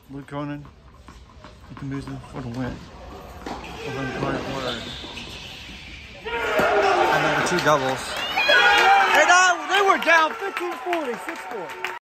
Luke Conan, Ethan Boozman for the win. Over in the corner, and then the two doubles. And they were down 15-40, 6-4.